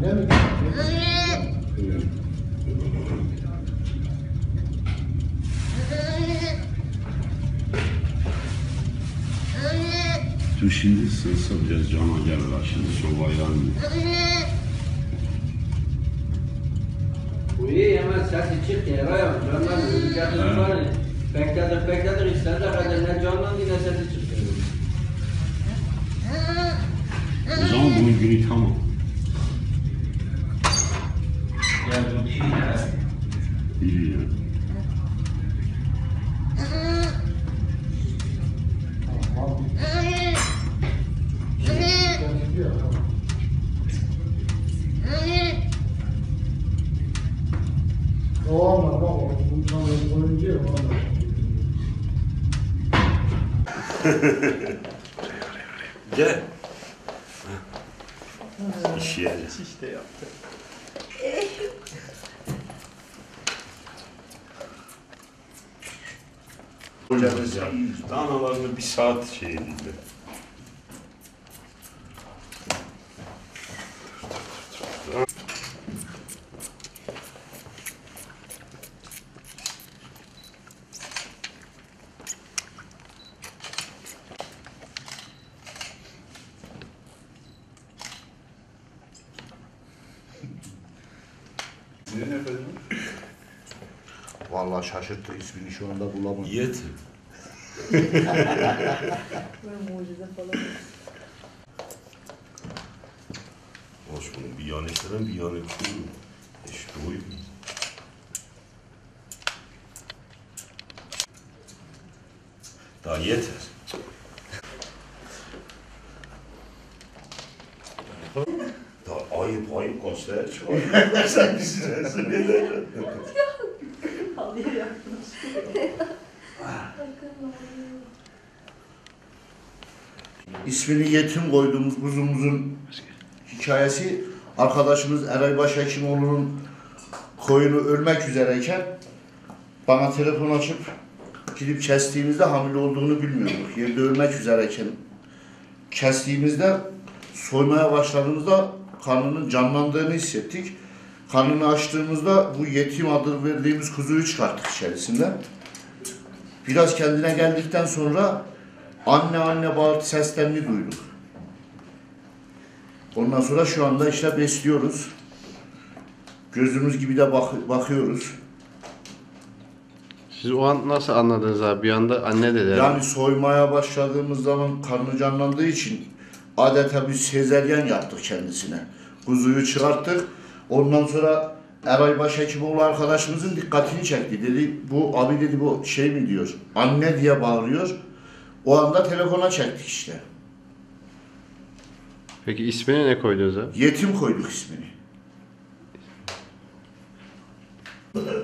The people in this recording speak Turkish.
Anne mi? Dur şimdi sığsa biraz cama gelirler şimdi sobayı almıyor. Bu iyi hemen sesi çıktı Eray'ım. Candan öleceksin bari. Bekledik istediği kadar ne candan yine sesi çıktı. O zaman bunun günü tamam. Geldim iyi ya. İyi yani. Olmaz baba. Bu oyuncu yok. Gel. İş yeri. İşte yaptı. Hocamız ya. Danalarını bir saat şey edildi. Sizin efendim? Vallahi şaşırttı, ismini şu anda bulamadım. Yetim. Böyle mucize falan. Hoş bunun bir yanı kırın bir yanı kuru. İşte oyun. Daha yeter. Daha ayıp göster. Çok ayıp. Sen bizi rezil eder. Halıya yapmış. İsmini yetim koyduğumuz kuzumuzun hikayesi, arkadaşımız Eray Başhekimoğlu'nun koyunu ölmek üzereyken bana telefon açıp gidip kestiğimizde hamile olduğunu bilmiyorduk. Yerde ölmek üzereyken kestiğimizde soymaya başladığımızda karnının canlandığını hissettik. Karnını açtığımızda bu yetim adı verdiğimiz kuzuyu çıkarttık içerisinden. Biraz kendine geldikten sonra anne anne bağırtı seslerini duyduk. Ondan sonra şu anda işte besliyoruz. Gözümüz gibi de bakıyoruz. Siz o an nasıl anladınız abi? Bir anda anne dedi. Yani soymaya başladığımız zaman karnı canlandığı için adeta bir sezeryen yaptık kendisine. Kuzuyu çıkarttık. Ondan sonra Eray Başhekimoğlu arkadaşımızın dikkatini çekti. Dedi bu abi dedi bu şey mi diyor. Anne diye bağırıyor. O anda telefona çektik işte. Peki ismini ne koydunuz abi? Yetim koyduk ismini.